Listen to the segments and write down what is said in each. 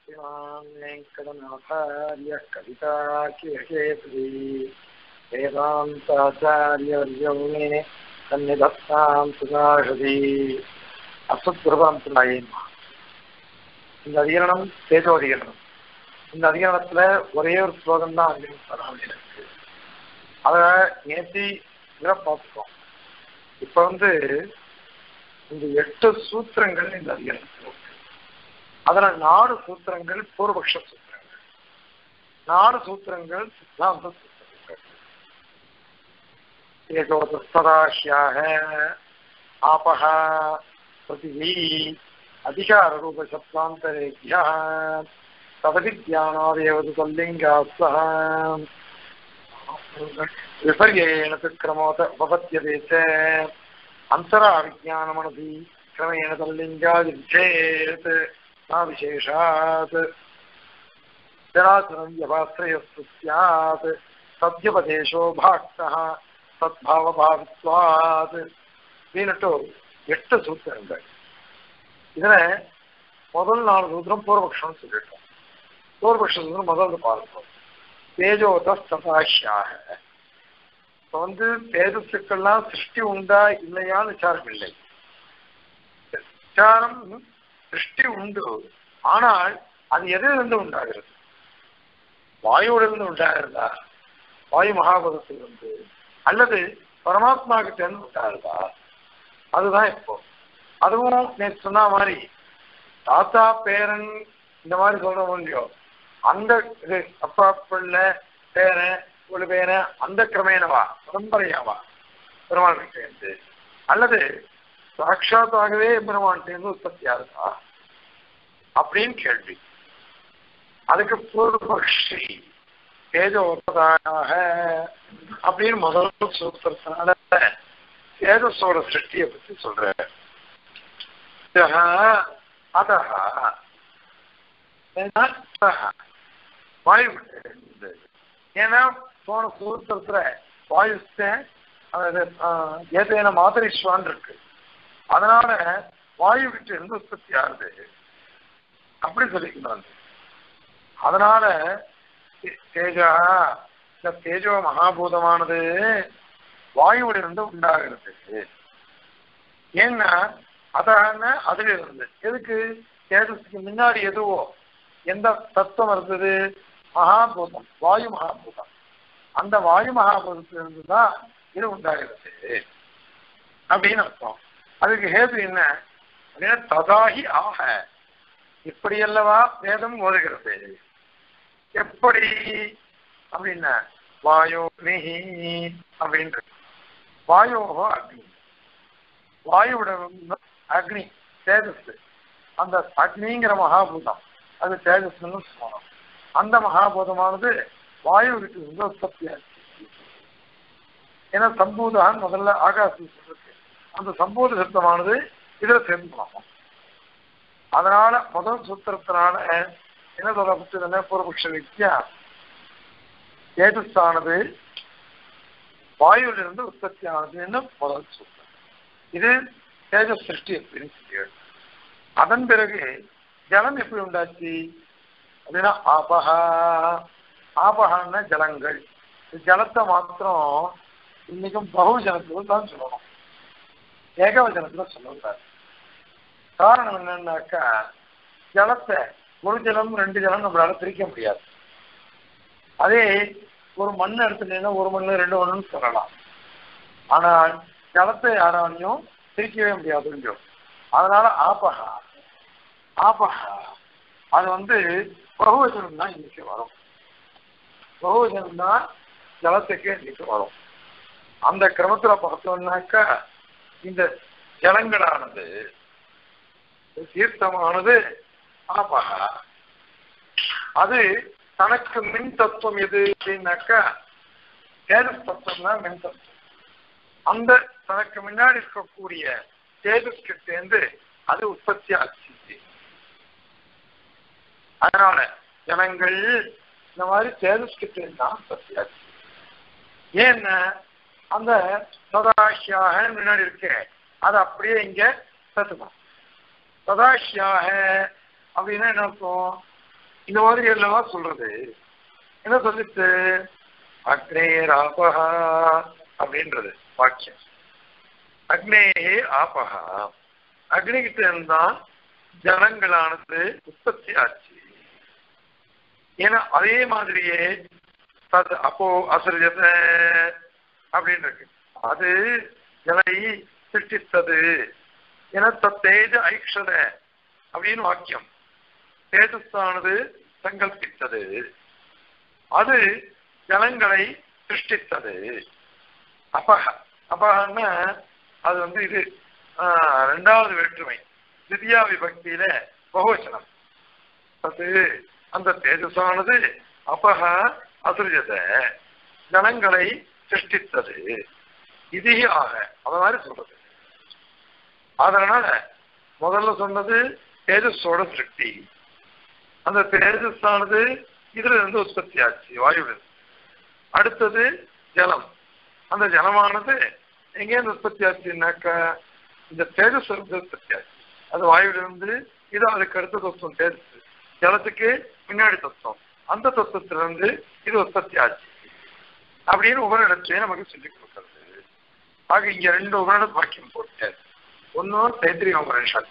वेङ्कटनाथार्य कवितार्किकेसरी वेदान्ताचार्यवर्यो मे सन्निधत्तां सुधाहृदि அசுத்ருவாந்தனாயின் இந்த அதிகரணம் தேஜோ அதிகரணம். இந்த அதிகரணத்துல ஒரே ஒரு ஸ்லோகம் தான் அதிகரணம் இருக்கு. அதை நேற்று பார்த்துக்கோம். இப்ப இந்த 8 சூத்திரங்கள் இந்த அதிகரணத்தில் இருக்கு. அதுல 4 சூத்திரங்கள் பூர்வபக்ஷ சூத்திரங்கள், 4 சூத்திரங்கள் சித்தாந்த சூத்திரங்கள். ஏகோதஸ்ததாஹ்யாக ஆபஹ पृथिवी अधिकार रूप शब्दांतरेभ्य तदभिज्ञानादेव तल्लिंगास्तः विपर्ययेण क्रमोत उपपद्यते च अंतरा विज्ञानमनसि क्रमेण तल्लिंगादिच्छेत् न विशेषात् चराचरं व्यपाश्रयस्तु स्यात् सद्यपदेशो भाक्तः तद्भावभावित्वात् दीनटो 8 சூத்திரங்கள். இதுல முதல் 4 சூத்திரம் பூர்வபக்ஷம் சொல்லிட்டோம். பூர்வபக்ஷ சூத்திரம் முதல்ல பார்ப்போம். தேஜோதஸ்ததாஹ்யாக. இப்ப தேஜஸுக்கெல்லாம் சிருஷ்டி உண்டா இல்லையான்னு விசாரம் இல்லை. விசாரம் சிருஷ்டி உண்டு. ஆனால் அது எதிலிருந்து உண்டாகிறது? வாயுவிலிருந்து உண்டாகிறதா? வாயு மகாபதத்திலிருந்து அல்லது பரமாத்மா கிட்ட இருந்து உண்டாகிறதா? அதுதான் இப்போ. அதுவும் நேற்று சொன்ன மாதிரி தாத்தா பேரன் இந்த மாதிரி சொல்றோம் இல்லையோ, அந்த இது அப்பா பிள்ளை பேரன் ஒரு பேரன் அந்த கிரமேனவா பரம்பரையாவா பெருமாள் கிட்டேருந்து அல்லது சாட்சாத்தாகவே பெருமாள்கிட்டேருந்து உற்பத்தி ஆகுதா அப்படின்னு கேள்வி. அதுக்கு பூர்வபக்ஷி தேஜோததாக அப்படின்னு முதல் சூத்திரத்தினால தேஜஸோட சிருஷ்டியை பற்றி சொல்ற. வாயு ஏன்னா போன சூத்திரத்துல வாயு ஏதேன மாதரிஸ்வான் இருக்கு. அதனால வாயு விட்டு இருந்து உற்பத்தி ஆகுது அப்படி சொல்லிக்கிறாங்க. அதனால தேஜா இந்த தேஜோ மகாபூதமானது வாயுவிலிருந்து உண்டாகிறது. ஏன்னா அதான அதுல இருந்து எதுக்கு தேஜஸுக்கு முன்னாடி எதுவோ எந்த தத்துவம் இருந்தது? மகாபூதம், வாயு மகாபூதம். அந்த வாயு மகாபூதத்திலிருந்து தான் இது உண்டாகிறது அப்படின்னு அர்த்தம். அதுக்கு ஹேது என்ன அப்படின்னா ததாகி ஆக இப்படி அல்லவா வேதம் ஓதுகிறது. எப்படி அப்படின்னா வாயோ நிஹி அப்படின்ற வாயோகோ அக்னி, வாயுவோட அக்னி தேஜஸ், அந்த அக்னிங்கிற மகாபூதம் அது தேஜஸ்ன்னு சொல்லணும். அந்த மகாபூதமானது வாயுவிற்கு உற்பத்தி ஆச்சு. ஏன்னா சம்பூதான் முதல்ல ஆகாசம் சொல்றது, அந்த சம்பூத சப்தமானது இதுல சேர்ந்து போகணும். அதனால முதல் சூத்திரத்தினால என்ன சொல்லப்பட்டதுன்னா பூர்வபக்ஷ வித்யா தேஜஸானது வாயுவிலிருந்து உற்பத்தி ஆனதுன்னு முதல் சூத்திரம். இது தேஜஸ் சிருஷ்டி அப்படின்னு சொல்லிடு. அதன் பிறகு ஜலம் எப்படி உண்டாச்சு அப்படின்னா ஆபஹா. ஆபஹான்னா ஜலங்கள். ஜலத்தை மாத்திரம் இன்னைக்கும் பகுஜனத்துல தான் சொல்லணும், ஏகவஜனத்துல சொல்லக்கூடாது. காரணம் என்னன்னாக்கா ஜலத்தை ஒரு ஜலம் 2 ஜலம் நம்மளால பிரிக்க முடியாது. அதே ஒரு மண் எடுத்துட்டீங்கன்னா 1 மண் 2 மண்ணுன்னு சொல்லலாம். ஆனால் ஜலத்தை யாராலையும் பிரிக்கவே முடியாது. அதனால ஆபஹா ஆபஹா அது பகுவஜனம் தான் இன்னைக்கு வரும். பகுவஜனம் தான் ஜலத்துக்கு இன்னைக்கு வரும். அந்த கிரமத்துல பார்த்தோம்னாக்கா இந்த ஜலங்களானது தீர்த்தமானது ஆபஹா. அது தனக்கு மின் தத்துவம் எது அப்படின்னாக்கா தேஜஸ் தத்துவம் தான் மின் தத்துவம். அந்த தனக்கு முன்னாடி இருக்கக்கூடிய தேஜஸ் கிட்டேந்து அது உற்பத்தி ஆச்சு. அதனால ஜனங்கள் இந்த மாதிரி தேஜஸ் கிட்டேந்து தான் உற்பத்தி ஆச்சு. ஏன்னா அந்த சதாஹ்யாக முன்னாடி இருக்க அது அப்படியே இங்க சத்துதான். சதாஹ்யாக அப்படின்னா என்ன அர்த்தம்? இந்த மாதிரி எல்லாம் சொல்றது என்ன சொல்லிச்சு? அக்னேர் ஆபஹா அப்படின்றது வாக்கியம். அக்னேயே ஆபஹா, அக்னிகிட்ட இருந்தான் ஜலங்களானது உற்பத்தி ஆச்சு. ஏன்னா அதே மாதிரியே அப்போ அசர்ஜத அப்படின்னு இருக்கு, அது ஜலை சிருஷ்டித்தது. ஏன்னா தேஜ ஐக்ஷத அப்படின்னு வாக்கியம், தேஜஸானது சங்கல்பித்தது, அது ஜலங்களை சிருஷ்டித்தது. அபக, அபகன்னா அது இது ரெண்டாவது வேற்றுமை, திவ்யா விபக்தியில பகுவச்சனம். அது அந்த தேஜஸானது அபக அசுரஜத ஜலங்களை சிருஷ்டித்தது. இது ஆக அத மாதிரி சொல்றது. அதனால முதல்ல சொன்னது தேஜஸோட சிருஷ்டி, அந்த தேஜஸானது இதுல இருந்து உற்பத்தி ஆச்சு, வாயுவில். அடுத்தது ஜலம், அந்த ஜலமானது எங்கேருந்து உற்பத்தி ஆச்சுன்னாக்கா இந்த தேஜஸ் உற்பத்தி ஆச்சு, அது வாயுவிலிருந்து. இது அதுக்கு அடுத்த தத்துவம் தேஜஸ், ஜலத்துக்கு முன்னாடி தத்துவம், அந்த தத்துவத்திலிருந்து இது உற்பத்தி ஆச்சு அப்படின்னு ஒவ்வொரு இடத்துலயும் நமக்கு சொல்லிக் கொடுக்கிறது. ஆக இங்க ரெண்டு உபரிட வாக்கியம் போட்டு, ஒன்னும் தைத்திரிய உபனிஷத்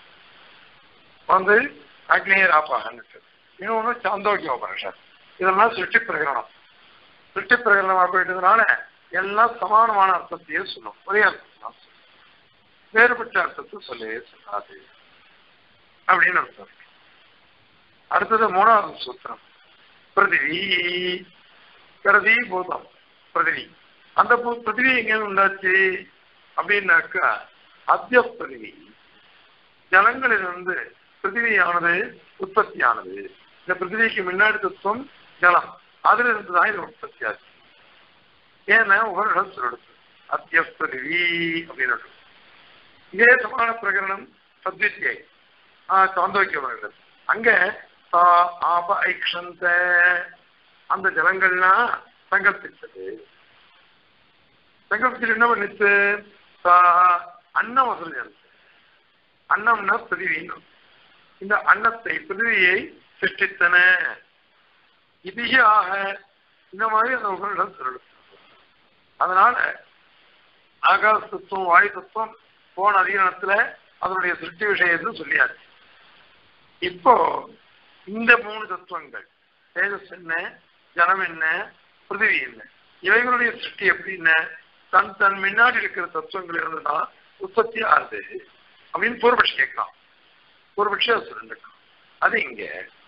அக்னியர் ஆபாகன்னு, இன்னொன்னு சாந்தோக்கிய உபனிஷத். இதெல்லாம் சிருஷ்டி பிரகரணம். சிருஷ்டி பிரகரணமா போயிட்டதுனால எல்லாம் சமானமான அர்த்தத்தையே சொல்லும், ஒரே அர்த்தம், வேறுபட்ட அர்த்தத்தை சொல்லவே சொல்லாது அப்படின்னு அர்த்தம். அடுத்தது மூணாவது சூத்திரம், பிருத்திவி. பிறவி பூதம் பிருத்திவி. அந்த பிருத்திவி எங்க உண்டாச்சு அப்படின்னாக்கா அத்திய பிருத்திவி, ஜலங்களிலிருந்து பிருத்திவியானது உற்பத்தியானது. இந்த பிருத்திவிக்கு முன்னாடி தத்துவம் ஜலம், அதுல இருந்துதான் இது உற்பத்தி ஆச்சு. ஏன்னா ஒவ்வொரு இடம் சொல்லுது அத்திய பிருத்திவி அப்படின்னு. இதே சமான பிரகரணம் சத்வித்யை சாந்தோக்கிய, அங்க ஆப ஐக்ஷந்த அந்த ஜலங்கள்னா சங்கல்பித்தது. சங்கல்பிச்சு என்ன பண்ணிச்சு? அன்னம் வசூல், அன்னம்னா பிருத்திவின்னு. இந்த அன்னத்தை பிருத்திவியை சிருஷ்டித்தன. இதியாக இந்த மாதிரி அந்த உபரிடம் சொல்லு. அதனால ஆகாச தத்துவம் வாயு தத்துவம் போன அதிகாரத்துல அதனுடைய சிருஷ்டி விஷயத்தை சொல்லியாச்சு. இப்போ இந்த மூணு தத்துவங்கள், தேஜஸ் என்ன, ஜலம் என்ன, பிருத்திவி என்ன, இவைகளுடைய சிருஷ்டி எப்படின்னு தன் தன் முன்னாடி இருக்கிற தத்துவங்கள் இருந்துதான் உற்பத்தி ஆகுது அப்படின்னு பூர்வபட்சி கேட்கலாம். பூர்வபட்சி அது சொல்லிருக்கலாம். அது இங்க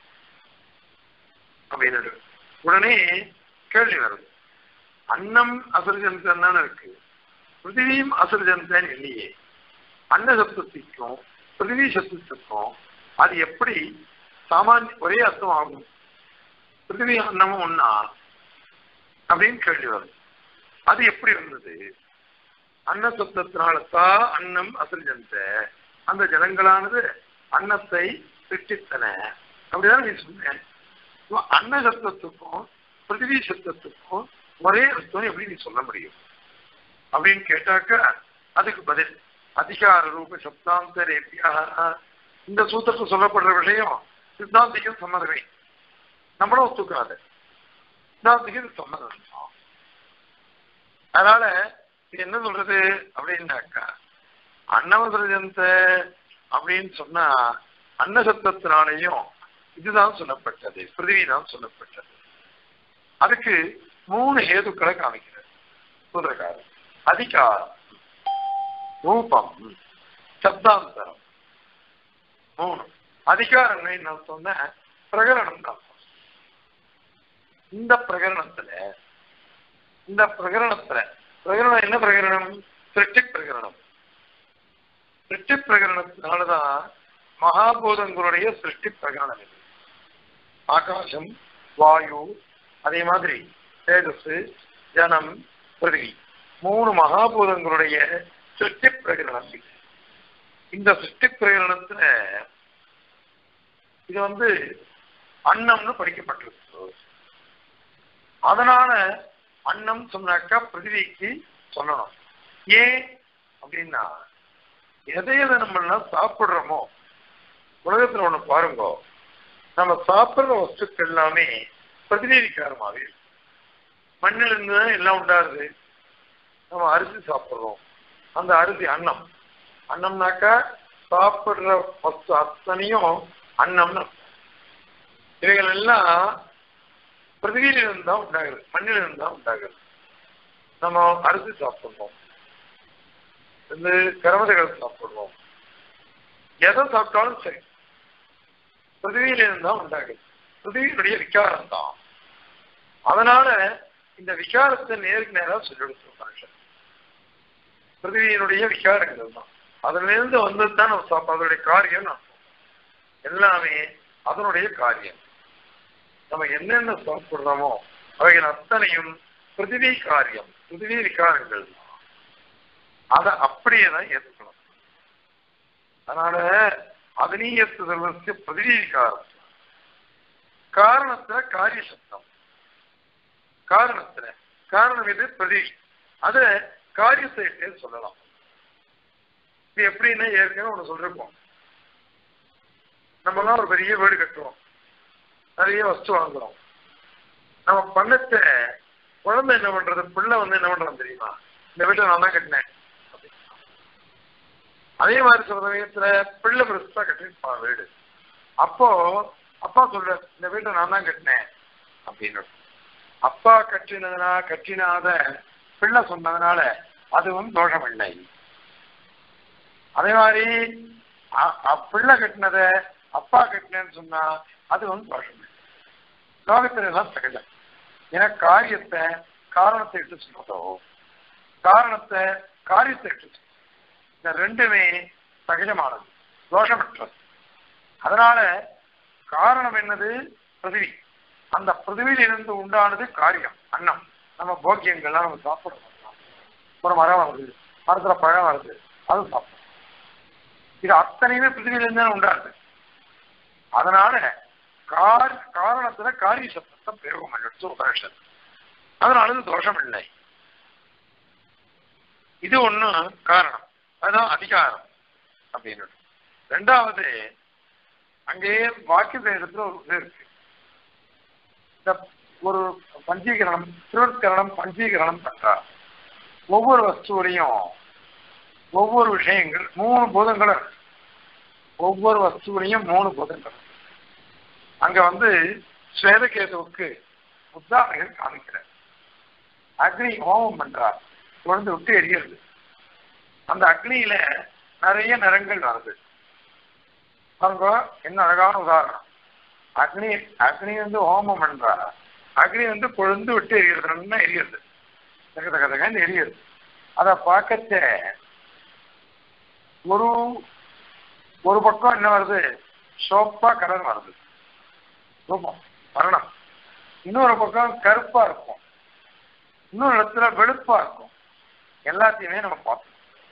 அப்படின்னு உடனே கேள்வி வருது, அன்னம் அசுரஜந்தன் தானே இருக்கு, பிருத்திவியும் அசுரஜந்தன் இல்லையே. அன்ன சப்தத்திற்கும் பிருத்திவி சப்தத்திற்கும் அது எப்படி சாமானிய ஒரே அர்த்தம் ஆகும்? பிருத்திவி அன்னமும் ஒன்னா அப்படின்னு கேள்வி வருது. அது எப்படி வந்தது? அன்ன சப்தத்தினாலத்தா அன்னம் அசுரஜந்த, அந்த ஜலங்களானது அன்னத்தை சிருஷ்டித்தன அப்படிதான் நீ சொன்னேன். அன்ன சப்தத்துக்கும் பிருத்திவி சப்தத்துக்கும் ஒரே அர்த்தம் எப்படி நீ சொல்ல முடியும் அப்படின்னு கேட்டாக்க அதுக்கு பதில் அதிகார ரூப சப்தாந்தரேபியா. இந்த சூத்திரத்தில் சொல்லப்படுற விஷயம் சித்தாந்திக்கும் சம்மதமே, நம்மளும் ஒத்துக்காது. சித்தாந்திக்கு சம்மதம். அதனால இது என்ன சொல்றது அப்படின்னாக்கா அன்னவசரஜந்த அப்படின்னு சொன்னா அன்ன சப்தத்தினாலையும் இதுதான் சொல்லப்பட்டது, பிருத்திவி தான் சொல்லப்பட்டது. அதுக்கு மூணு ஹேதுக்களை காமிக்கிறது சூத்திரக்காரர். அதிகாரம், ரூபம், சப்தாந்தரம், மூணு. அதிகாரம் என்ன சொன்ன பிரகரணம் தான். இந்த பிரகரணத்துல பிரகரணம் என்ன பிரகரணம்? சிருஷ்டி பிரகரணம். சிருஷ்டி பிரகரணத்தினாலதான் மகாபூதங்களுடைய சிருஷ்டி பிரகரணம் இது. ஆகாசம், வாயு, அதே மாதிரி தேஜஸ், ஜனம், பிருத்திவி, மூணு மகாபூதங்களுடைய சிருஷ்டி பிரகரணம் இது. இந்த சிருஷ்டி பிரகரணத்துல இது அன்னம்னு படிக்கப்பட்டிருக்கு. அதனால அன்னம் சொன்னாக்கா பிருத்திவிக்கு சொல்லணும். ஏன் அப்படின்னா எதை எதை நம்ம சாப்பிடுறோமோ, உலகத்துல ஒண்ணு பாருங்க, நம்ம சாப்பிட்ற வஸ்துக்கள் எல்லாமே பிரதிநிதிக்காரமாவே இருக்கு. மண்ணில் இருந்துதான் எல்லாம் உண்டாருது. நம்ம அரிசி சாப்பிட்றோம், அந்த அரிசி அன்னம். அன்னம்னாக்கா சாப்பிடுற வஸ்து அத்தனையும் அன்னம்னு. இவைகள் எல்லாம் பிருத்திவியிலிருந்து தான் உண்டாகுது, மண்ணிலிருந்து தான் உண்டாகுது. நம்ம அரிசி சாப்பிடுறோம், இந்த கரமதைகள் சாப்பிடுறோம், எதை சாப்பிட்டாலும் சரி பிருத்திவியிலிருந்து தான் உண்டாகுது. பிருத்திவியினுடைய விகாரம் தான். அதனால இந்த விகாரத்தை நேருக்கு நேராக சொல்லிவிடுச்சு மனுஷன். பிருத்திவியினுடைய விகாரங்கள் தான், அதிலிருந்து வந்தது தான் நம்ம சாப்பிட. அதனுடைய காரியம் எல்லாமே அதனுடைய காரியம். நம்ம என்னென்ன சாப்பிடுறோமோ அவைகள் அத்தனையும் பிருத்திவி காரியம், பிருத்திவி விகாரங்கள் தான். அதை அப்படியே தான் ஏற்றுக்கணும். அதனால அதனீயத்துதலுக்கு பிருத்திவி விகாரம். காரணத்துல காரிய சப்தம், காரணத்துல காரணம் இது பிருத்திவி, அத காரியத்தை சொல்லலாம். இது எப்படின்னா ஏற்கனவே ஒண்ணு சொல்லிருக்கோம். நம்ம எல்லாம் ஒரு பெரிய வீடு கட்டுறோம், நிறைய வஸ்து வாங்குறோம். நம்ம பண்ணத்தை குழந்தை என்ன பண்றது, பிள்ளை என்ன பண்றது தெரியுமா? இந்த வீட்டை நான் தான் கட்டினேன். அதே மாதிரி சில சமயத்துல பிள்ளை பெருசா கட்டிருப்பான் வீடு. அப்போ அப்பா சொல்ற இந்த வீட்டை நான் தான் கட்டினேன் அப்படின்னு. அப்பா கட்டினாத பிள்ளை சொன்னதுனால அதுவும் தோஷம் இல்லை. அதே மாதிரி பிள்ளை கட்டினத அப்பா கட்டினேன்னு சொன்னா அது தோஷம் இல்லை. லோகத்துல எல்லாம் சகஜம். ஏன்னா காரியத்தை காரணத்தை இட்டு சொல்றதோ, காரணத்தை காரியத்தை இட்டு சொல்றது, இந்த ரெண்டுமே சகஜமானது, தோஷமற்றது. அதனால காரணம் என்னது? பிருத்திவி. அந்த பிருத்திவியில் இருந்து உண்டானது காரியம், அன்னம். நம்ம போக்கியங்கள்லாம் நம்ம சாப்பிடுறோம். ஒரு மரம் வருது, மரத்துல பழம் வருது, அது சாப்பிடும். இது அத்தனையுமே பிருத்திவியிலிருந்து தான் உண்டாது. அதனால காரணத்துல காரிய சப்தத்தை பிரயோகம் பண்ணிடுச்சு உபனிஷத். அதனால இது தோஷம் இல்லை. இது ஒண்ணு காரணம், அதுதான் அதிகாரம் அப்படின்னு. ரெண்டாவது, அங்கேயே வாக்கிய இடத்துல ஒரு இது இருக்கு. இந்த ஒரு பஞ்சீகரணம், திருவத்கரணம் பஞ்சீகரணம் பண்றா. ஒவ்வொரு வஸ்துவிலையும் ஒவ்வொரு விஷயங்கள் 3 பூதங்கள் இருக்கு. ஒவ்வொரு வஸ்துவிலையும் 3 பூதங்கள். அங்க ஸ்வேதகேதுவுக்கு உதாரணங்கள் காமிக்கிறார். அக்னி ஹோமம் பண்றார், குழந்தை விட்டு எரிகிறது. அந்த அக்னியில நிறைய நிறங்கள் வருது. பாருங்க, என்ன அழகான உதாரணம். அக்னி ஹோமம் பண்றார், அக்னி கொழுந்து விட்டு எரிகிறது, நல்லா எரிகிறது, தகதகன்னு எரியுது. அதை பார்க்கச்ச ஒரு பக்கம் என்ன வருது, சோப்பா கலர் வருது, ரூபம் வர்ணம். இன்னொரு பக்கம் கருப்பா இருக்கும், இன்னொரு இடத்துல வெளுப்பா இருக்கும். எல்லாத்தையுமே நம்ம பார்த்தோம்.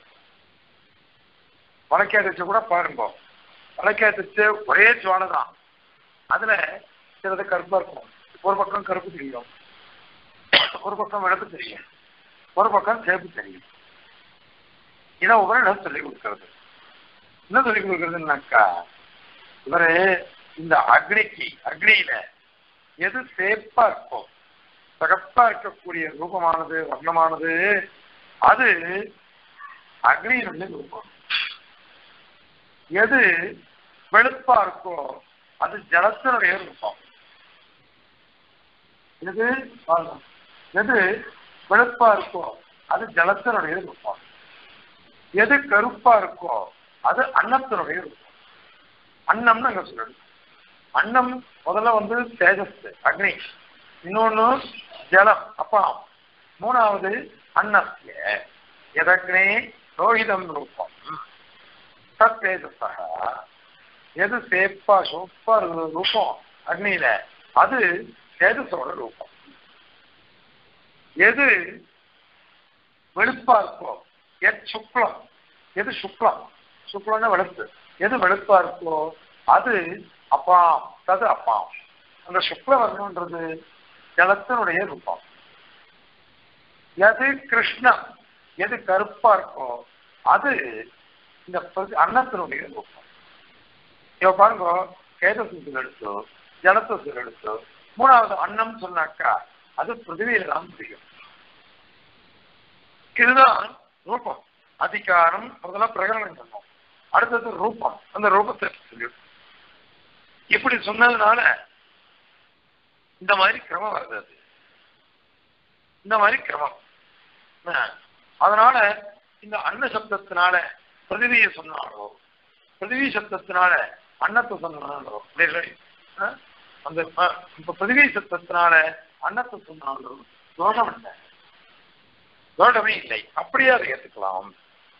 வழக்கேற்ற கூட பாருங்க, வழக்கேற்ற ஒரே ஜுவாலை தான். அதுல சிலது கருப்பா இருக்கும், ஒரு பக்கம் கருப்பு தெரியும், ஒரு பக்கம் வெளுப்பு தெரியும், ஒரு பக்கம் சேப்பு தெரியும். இதை உபரிடம் சொல்லிக் கொடுக்கிறது. என்ன சொல்லிக் கொடுக்கறதுன்னாக்கா, இவரு இந்த அக்னியில எது சேப்பா இருக்கோ, சகப்பா இருக்கக்கூடிய ரூபமானது, வர்ணமானது, அது அக்னியினுடைய ரூபம். எது வெளுப்பா இருக்கோ அது ஜலத்தினுடைய ரூபம். எது வெளுப்பா இருக்கோ அது ஜலத்தினுடைய ரூபம். எது கருப்பா இருக்கோ அது அன்னத்தினுடைய ரூபம். அன்னம்னு அங்க சொல்லணும். அன்னம் முதல்ல தேஜஸ் அக்னி, இன்னொன்னு ஜலம் அப்பாம், மூணாவது அன்னஸ்ய எதக்னே ரோஹிதம் ரூபம் தத் தேஜஸா. எது சேப்பா சோப்பா ரூபம் அக்னியில அது தேஜஸோட ரூபம். எது வெளுப்பா இருக்கோ, சுக்லம், எது சுக்லம், சுக்லம்னா வெளுப்பு, எது வெளுப்பா இருக்கோ அது அப்பாம், தது அப்பாம். அந்த சுக்ல வர்ணம்ன்றது ஜலத்தினுடைய ரூபம். எது கிருஷ்ணம், எது கருப்பா இருக்கோ அது இந்த அன்னத்தினுடைய ரூபம். இப்ப பாருங்க, கேதசூத்திரம் எடுத்து ஜலத்தை எடுத்து மூணாவது அன்னம் சொன்னாக்கா அது பிருத்திவியில தான் முடியும். இதுதான் ரூபம். அதிகாரம் அதெல்லாம் பிரகடனம் சொன்னோம். அடுத்தது ரூபம், அந்த ரூபத்தை சொல்லிடும். இப்படி சொன்னதுனால இந்த மாதிரி கிரமம் வருது. இந்த மாதிரி கிரமம். அதனால இந்த அன்ன சப்தத்தினால பிருத்திவியை சொன்னாலோ, பிருத்திவி சப்தத்தினால அன்னத்தை சொன்னாலோ, அந்த பிருத்திவி சப்தத்தினால அன்னத்தை சொன்னாலோ தோஷம் இல்லை, தோஷமே இல்லை. அப்படியே அதை ஏற்றுக்கலாம்.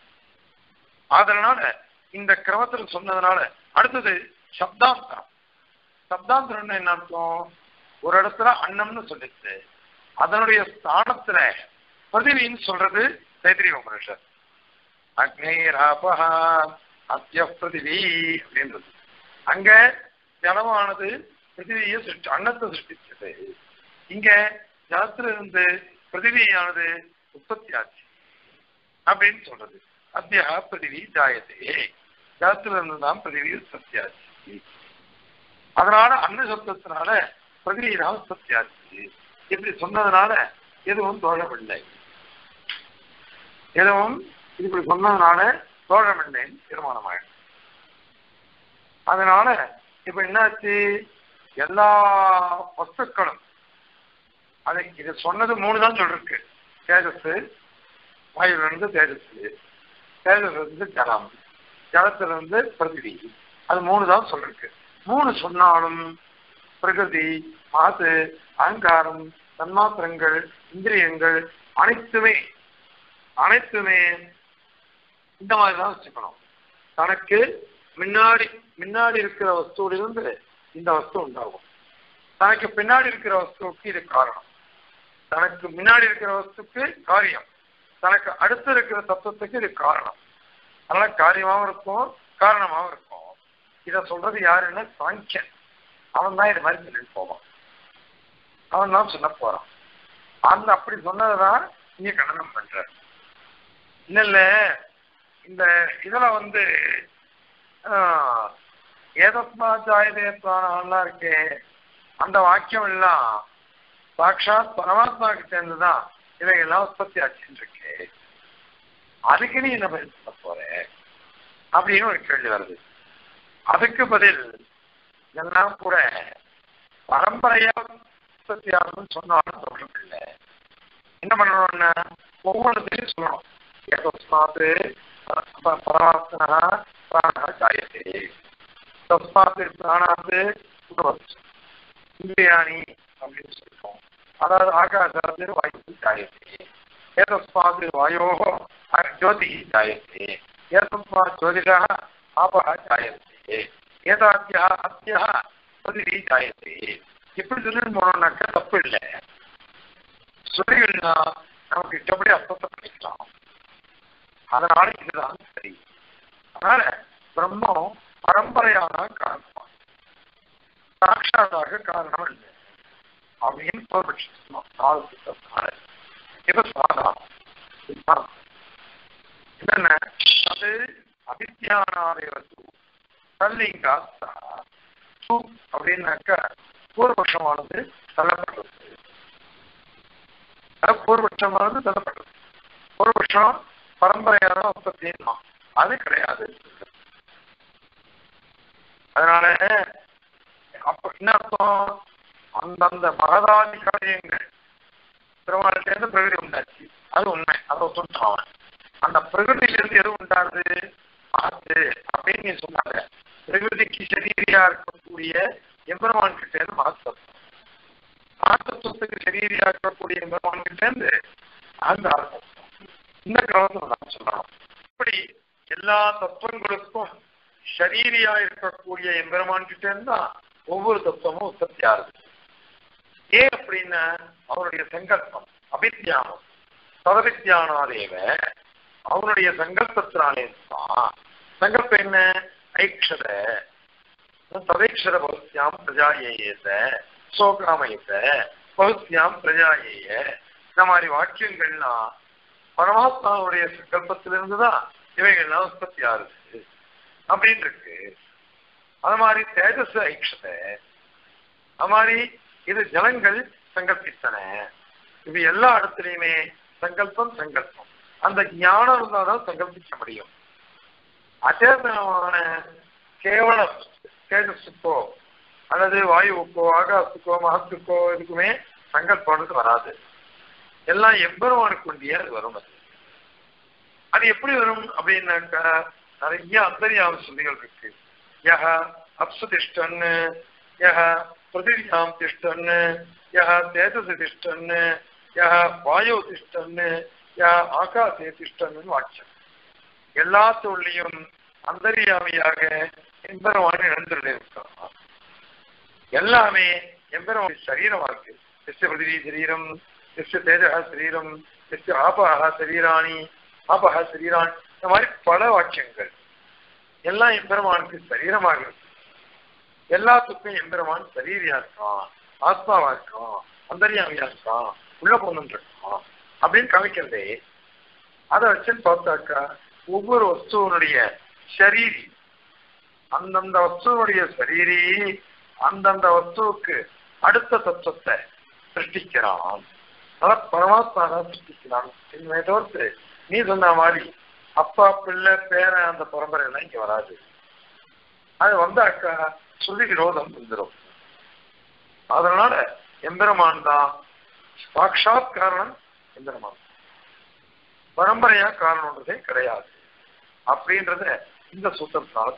அதனால இந்த கிரமத்தில் சொன்னதுனால அடுத்தது சப்தாந்தரம். சப்தாந்தரம் என்ன அர்த்தம்? ஒரு இடத்துல அன்னம்னு சொல்லிட்டு அதனுடைய ஸ்தானத்துல பிருத்திவின்னு சொல்றது தைத்திரிய உபனிஷத். அக்னேராபஹா அத்ய பிருத்திவி அப்படின்றது. அங்க ஜலமானது பிருத்திவியை அன்னத்தை சிருஷ்டிச்சது. இங்க ஜலத்திலிருந்து பிருத்திவியானது உற்பத்தி ஆச்சு அப்படின்னு சொல்றது. அத்தியா பிருத்திவி ஜாயத்தே, ஜலத்திலிருந்து தான் பிருத்திவி உற்பத்தி ஆச்சு. அதனால அன்ன சப்தத்தினால பிருத்திவி தான் உற்பத்தி ஆச்சு. இப்படி சொன்னதுனால எதுவும் தோழமில்லை, எதுவும் இப்படி சொன்னதுனால தோழமில்லைன்னு தீர்மானமாயிடும். அதனால இப்ப என்னாச்சு, எல்லா வஸ்துக்களும் அதை இது சொன்னது மூணு தான் சொல்லிருக்கு. தேஜஸ், வாயுவிலிருந்து தேஜஸ், தேஜஸ்லிருந்து ஜலம், ஜலத்திலிருந்து பிருத்திவி, அது மூணு தான் சொல்லிருக்கு. மூணு சொன்னாலும் பிரகிருதி, மாசு, அகங்காரம், தன்மாத்திரங்கள், இந்திரியங்கள் அனைத்துமே இந்த மாதிரிதான் வச்சுக்கணும். தனக்கு முன்னாடி இருக்கிற வஸ்துவிலிருந்து இந்த வஸ்து உண்டாகும். தனக்கு பின்னாடி இருக்கிற வஸ்துவுக்கு இது காரணம். தனக்கு முன்னாடி இருக்கிற வஸ்துக்கு காரியம், தனக்கு அடுத்து இருக்கிற தத்துவத்துக்கு இது காரணம். அதனால காரியமாகவும் இருக்கும், காரணமாகவும் இருக்கும். இதை சொல்றது யாருன்னா சாங்கியன். அவன் தான் இது மாதிரி சொல்லிட்டு போவான். அவன் தான் சொல்ல போறான். அந்த அப்படி சொன்னதுதான் இங்க கண்டனம் பண்ற. இல்ல இந்த இதுல ஏதஸ்மாச்சாயதேத்வானா இருக்கே, அந்த வாக்கியம் எல்லாம் சாட்சாத் பரமாத்மாவுக்கு சேர்ந்துதான் இவையெல்லாம் உற்பத்தி ஆச்சுன்னு இருக்கு. அதுக்கு நீ என்ன பதில் சொல்ல போற அப்படின்னு ஒரு கேள்வி வருது. அதுக்கு பதில் எல்லாம் கூட பரம்பரையா உற்பத்தி ஆகுதுன்னு சொன்னாலும் தோஷம் இல்லை. என்ன பண்ணணும்னா ஒவ்வொருத்தையும் சொல்லணும். ஏதஸ்மாத்து பரமாத்மனா பிராணா ஜாயத்தே, தஸ்மாத்து பிராணாத்து இந்திரியாணி அப்படின்னு சொல்லிட்டோம். அதாவது ஆகாசாத்து வாயு ஜாயத்தே, ஏதஸ்மாத்து வாயோ ஜோதி ஜாயத்தே, ஏதஸ்மாத் ஜோதிஷா ஆபஹ ஜாயத்தே, ஏதாத்தியா அத்தியா பிருத்திவி ஜாயத்தே. இப்படி சொல்லிட்டு போனோம்னாக்கா தப்பு இல்லை. சொல்லிகள்னா நமக்கு இஷ்டப்படி அர்த்தத்தை பண்ணிக்கலாம். அதனால இதுதான் சரி. அதனால பிரம்மம் பரம்பரையான காரணம், சாட்சாதாக காரணம் இல்லை அப்படின்னு சொல்லப்பட்டு இப்ப சாதாரணம் என்னென்ன அது அபித்யானாதேவத்து தல்லிங்காஸ்தா அப்படின்னாக்கா பூர்வபட்சமானது தள்ளப்படுறது. பூர்வபட்சமானது தள்ளப்படுறது. பூர்வபட்சம் பரம்பரையான உற்பத்தின்னா அது கிடையாது. அதனால அப்ப என்ன அர்த்தம், அந்தந்த மகதாதி காரியங்கள் திருமணத்திலிருந்து பிரகிருதி உண்டாச்சு, அது உண்மை, அதை சொல்றான். அந்த பிரகிருதியிலிருந்து எது உண்டாது ஆச்சு அப்படின்னு நீ சொன்னாங்க. பிரகிருதிக்கு சரீரியா இருக்கக்கூடிய எம்பெருமான் கிட்ட இருந்து மகத்துவம், மகத்துவத்துக்கு சரீரியா இருக்கக்கூடிய எம்பெருமான் கிட்ட இருந்து அந்த அர்த்தம். இந்த கிரமத்தை நான் சொல்லணும். இப்படி எல்லா தத்துவங்களுக்கும் ஷரீரியா இருக்கக்கூடிய எம்பெருமான் கிட்ட இருந்தா ஒவ்வொரு தத்துவமும் உற்பத்தி ஆகுது. ஏன் அப்படின்னா அவருடைய சங்கல்பம் அபித்யானம் சதவித்யானாதேவ, அவனுடைய சங்கல்பத்தினாலே தான். சங்கல்பம் என்ன? ஐக்ஷர ததைக்ஷர பகுத்தியாம் பிரஜாயேயத சோகாமயத பகுத்தியாம் பிரஜாயேய. இந்த மாதிரி வாக்கியங்கள்லாம் பரமாத்மாவுடைய சங்கல்பத்திலிருந்துதான் இவைகள்லாம் உற்பத்தி ஆகுது அப்படின்னு இருக்கு. அது மாதிரி தேஜஸ் ஐக்ஷத, அது மாதிரி இது ஜலங்கள் சங்கல்பித்தன. இது எல்லா இடத்துலையுமே சங்கல்பம் சங்கல்பம். அந்த ஞானம் இருந்தால்தான் சங்கல்பிக்க முடியும். அச்சேதனமான கேவலம் தேஜஸுக்கோ அல்லது வாயுவுக்கோ ஆகாசுக்கோ மகத்துக்கோ இதுக்குமே சங்கல்பம்னு வராது. எல்லாம் எம்பெருமானுக்கு கொண்டியே அது வரும். அது எப்படி வரும் அப்படின்னாக்கா நிறைய அந்தரியாம சொல்லிகள் இருக்கு. யஹ அப்சு திஷ்டன்னு, யஹ பிரதிவியாம் திஷ்டன்னு, யஹ தேஜசி திஷ்டன்னு, யஹ வாயு திஷ்டன்னு, யஹ ஆகாசே திஷ்டன்னு வாக்கியம். எல்லாத்தோடையும் அந்தரியாமையாக எம்பெருமான் இழந்துள்ளிருக்கான். எல்லாமே எம்பெருமான் சரீரமா இருக்கு. எஸ்ய பிருத்திவி சரீரம், எஸ்ய தேஜக சரீரம், எஸ்ய ஆபஹ சரீராணி ஆபஹ சரீராணி, இந்த மாதிரி பல வாக்கியங்கள் எல்லாம் எம்பெருமானுக்கு சரீரமாக இருக்கு. எல்லாத்துக்கும் எம்பெருமான் சரீரியா இருக்கான், ஆத்மாவா இருக்கான், அந்தரியாமியா இருக்கான், உள்ள போன்னு இருக்கான் அப்படின்னு காமிக்கிறதே. அதை வச்சுன்னு பார்த்தாக்கா ஒவ்வொரு வஸ்துவனுடைய சரீரி, அந்தந்த வஸ்துவனுடைய சரீரி அந்தந்த வஸ்துவுக்கு அடுத்த தத்துவத்தை சிருஷ்டிக்கிறான். அதான் பரமாத்மா தான் சிருஷ்டிக்கிறான். என்னை தவிர்த்து நீ சொன்ன மாதிரி அப்பா பிள்ளை பேரன் அந்த பரம்பரை எல்லாம் இங்க வராது. அது வந்தாக்கா சொல்லி விரோதம் வந்துடும். அதனால எம்பெருமான் தான் சாட்சாத் காரணம். எம்பெருமான் பரம்பரையா காரணம்ன்றதே கிடையாது அப்படின்றத இந்த சூத்திரத்தினால.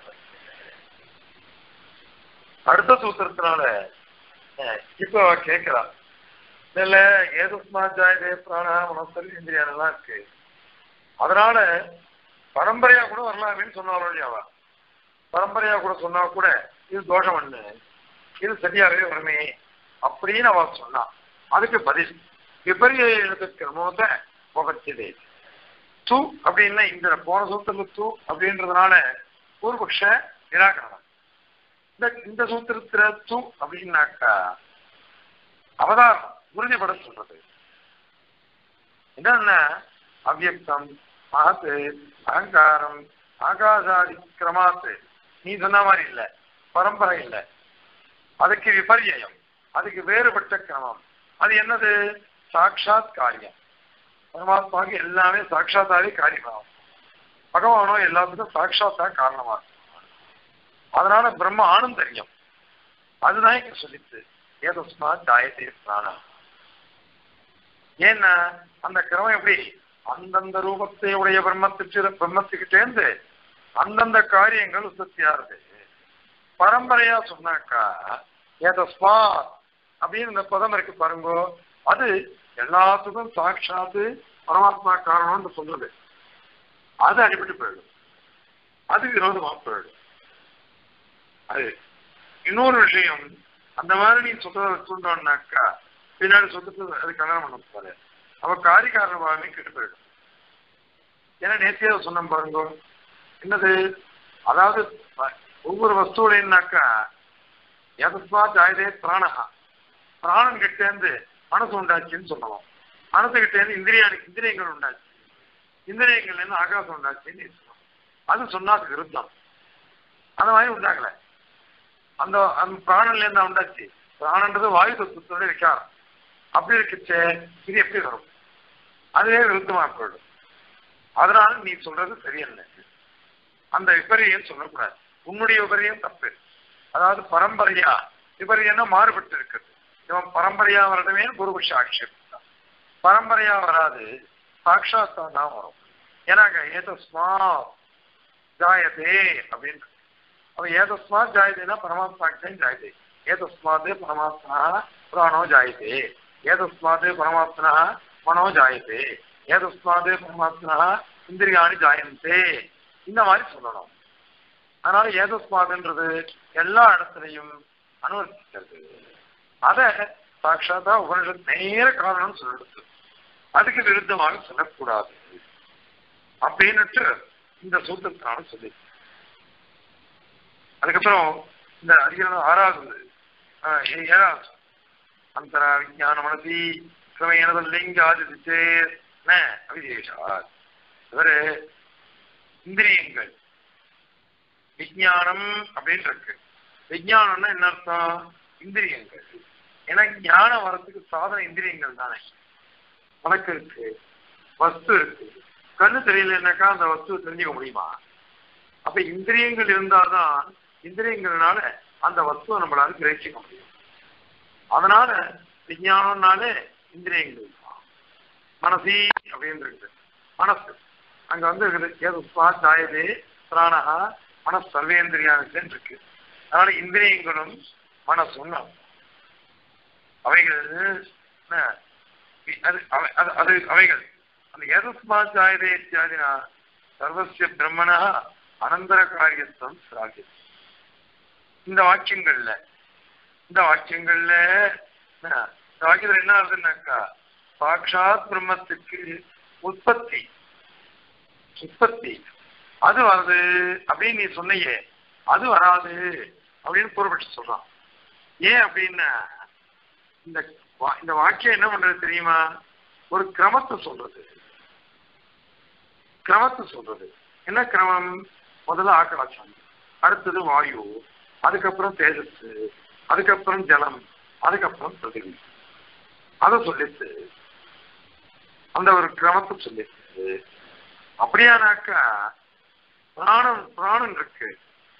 அடுத்த சூத்திரத்தினால இப்போ கேட்கிறா, இல்ல ஏதுஸ்மா ஜாயதே பிராணா மனசரி இந்திரியானெல்லாம் இருக்கு, அதனால பரம்பரையா கூட வரலாமேன்னு சொன்னாலும் இல்லையாவா? பரம்பரையா கூட சொன்னா கூட இது தோஷம் ஒண்ணு, இது சரியாகவே வருமே அப்படின்னு அவ சொன்னா. அதுக்கு பதில் விபரிய எழுத்துக்கிரமத்தை முகச்சதே தூ அப்படின்னா இந்த போன சூத்திரத்துல தூ அப்படின்றதுனால பூர்வபக்ஷ நிராகரணம். இந்த சூத்திரத்துல தூ அப்படின்னாக்கா அவதாரம் உறுதிப்பட சொல்றது என்னன்னா அவ்யக்தம் மகத்து அகங்காரம் ஆகாசாதி கிரமாத்து நீ சொன்ன மாதிரி இல்லை, பரம்பரை இல்லை, அதுக்கு விபரியம், அதுக்கு வேறுபட்ட கிரமம். அது என்னது? சாட்சாத் காரியம். பரமாத்மாவுக்கு எல்லாமே சாட்சாத்தாவே காரியமாகும். பகவானோ எல்லாத்துக்கும் சாட்சாத்தா காரணமா இருக்கும். அதனால பிரம்ம ஆனந்தரியம் அதுதான் இங்க சொல்லிச்சு. ஏதஸ்மா ஜாயதே பிராணா. ஏன்னா அந்த கிரமம் எப்படி அந்தந்த ரூபத்தை உடைய பிரம்மத்துக்கிட்டேந்து அந்தந்த காரியங்கள் உற்பத்தியாருது. பரம்பரையா சொன்னாக்கா ஏதஸ்மா அப்படின்னு இந்த பதம் இருக்கு பாருங்க, அது எல்லாத்துக்கும் சாட்சாத்து பரமாத்மா காரணம்னு சொல்றது. அது அடிபட்டு போயிடும், அது விரோதமா போயிடும். அது இன்னொரு விஷயம், அந்த மாதிரி நீ சொன்னோம்னாக்கா பின்னாடி சொத்துட்டு அது கல்யாணம் பண்ண போறாரு, அவ காரிகாரணமாகவே கெட்டு போயிடும். ஏன்னா நேற்றைய சொன்ன பாருங்க என்னது, அதாவது ஒவ்வொரு வஸ்துவினாக்கா எதஸ்மா ஜாயதே பிராணஹா, பிராணன் கிட்டேருந்து மனசு உண்டாச்சுன்னு சொல்லணும், மனசுகிட்டேருந்து இந்திரியங்கள் உண்டாச்சு, இந்திரியங்கள்ல இருந்து ஆகாசம் உண்டாச்சுன்னு சொல்லணும். அது சொன்னா அது விருத்தம். அந்த மாதிரி உண்டாகல. அந்த பிராணன்ல இருந்தா உண்டாச்சு. பிராணன்றது வாயு தத்துவத்தோட விசாரம். அப்படி இருக்குச்சே இது எப்படி வரும்? அதுவே விருத்தமா போயிடும். அதனால நீ சொல்றது சரியல்ல. அந்த விபரியம் சொல்லக்கூடாது. உன்னுடைய விபரியம் தப்பு. அதாவது பரம்பரையா விபரியம்னா மாறுபட்டு இருக்குது. இவன் பரம்பரையா வரதுமே குருபக்ஷ ஆட்சேபம். பரம்பரையா வராது, சாட்சாத்தா தான் வரும். ஏன்னாங்க ஏதஸ்மா ஜாயதே அப்படின்னு. அவன் ஏதஸ்மா ஜாயதேனா பரமாத்மாக்கிட்டே ஜாயதே. ஏதஸ்மாதே பரமாத்மா பிராணோ ஜாயதே, ஏதஸ்மாதே பரமாத்மனா மனோ ஜாயதே, ஏதஸ்மாதே பரமாத்மனா இந்திரியாணி ஜாயந்தே, இந்த மாதிரி சொல்லணும். அதனால ஏதஸ்மாதுன்றது எல்லா இடத்துலையும் அனுவர்த்திக்கிறது. அதை சாட்சாத்தா உபனிஷத் நேர காரணம் சொல்லிடுது. அதுக்கு விருத்தமாக சொல்லக்கூடாது அப்படின்னுட்டு இந்த சூத்திரத்தினால சொல்லி. அதுக்கப்புறம் இந்த அதிகாரம் 6வது 7வது அந்தரா விஞ்ஞான மனசி கிரமேணலிங்க ஆதிச்சே அவிசேஷார். இவரு இந்திரியங்கள் விஞ்ஞானம் அப்படின்னு இருக்கு. விஞ்ஞானம்னா என்ன அர்த்தம்? இந்திரியங்கள். ஏன்னா ஞானம் வரத்துக்கு சாதன இந்திரியங்கள் தானே. உனக்கு இருக்கு, வஸ்து இருக்கு, கண்ணு தெரியலன்னாக்கா அந்த வஸ்துவை தெரிஞ்சுக்க முடியுமா? அப்ப இந்திரியங்கள் இருந்தால்தான் இந்திரியங்கள்னால அந்த வஸ்துவை நம்மளால கிரகிச்சிக்க முடியும். அதனால விஞ்ஞானம்னாலே இந்திரியங்கள் தான். மனசி அப்படின்னு இருக்கு, மனசு அங்க வந்து ஜாயதே பிராணஹா மனசு சர்வேந்திரியான்னு இருக்கு. அதனால இந்திரியங்களும் மனசும் அவைகள் அவைகள் அந்த எதஸ்மாத் ஜாயதே இத்தியாதினா சர்வசிய பிரம்மணா அனந்தர காரியத்துவம் சிராகியம். இந்த வாக்கியங்கள்ல என்ன ஆகுதுன்னாக்கா சாட்சாத் பிரம்மத்துக்கு உற்பத்தி அது வருது அப்படின்னு நீ சொன்னையே, அது வராது அப்படின்னு கூறப்பட்டு சொல்றான். ஏன் அப்படின்னா இந்த வாக்கியம் என்ன பண்றது தெரியுமா? ஒரு கிரமத்தை சொல்றது. என்ன கிரமம்? முதல்ல ஆகாசம், அடுத்தது வாயு, அதுக்கப்புறம் தேஜஸ், அதுக்கப்புறம் ஜலம், அதுக்கப்புறம் பிருத்திவி. அதை சொல்லிட்டு அந்த ஒரு கிரமத்தை சொல்லிட்டு அப்படியானாக்கா பிராணன் இருக்கு.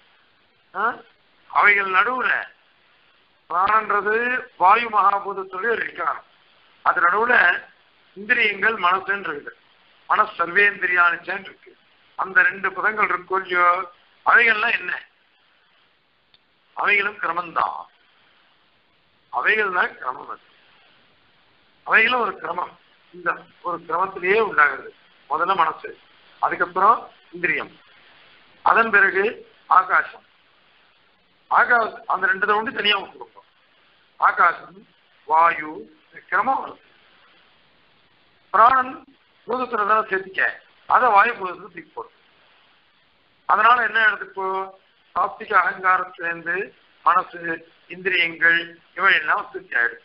அவைகள் நடுவுல பிராணன்றது வாயு மகாபூதத்துடைய ஒரு விகாரம். அது நடுவுல இந்திரியங்கள் மனசுன்னு இருக்குது. மனசு சர்வேந்திரியானுச்சேன்னு இருக்கு. அந்த ரெண்டு பதங்கள் இருக்கும் இல்லையோ, அவைகள்லாம் என்ன? அவைகளும் கிரமம்தான். அவைகள் தான் கிரமம். அது அவைகளும் ஒரு கிரமம். இந்த ஒரு கிரமத்திலேயே உண்டாகிறது. முதல்ல மனசு, அதுக்கப்புறம் இந்திரியம், அதன் பிறகு ஆகாசம். அந்த ரெண்டு ஒன்று தனியா கொடுப்போம். ஆகாசம், வாயு, கிரமம் வருது. பிராணன் பூதத்துல சேர்த்திக்க, அதை வாயு பூதத்துல தூக்கி போடும். அதனால என்ன எடுத்துக்கோ, சாப்திக அகங்காரத்திலிருந்து மனசு, இந்திரியங்கள் இவையெல்லாம் திருப்தி ஆயிடுச்சு.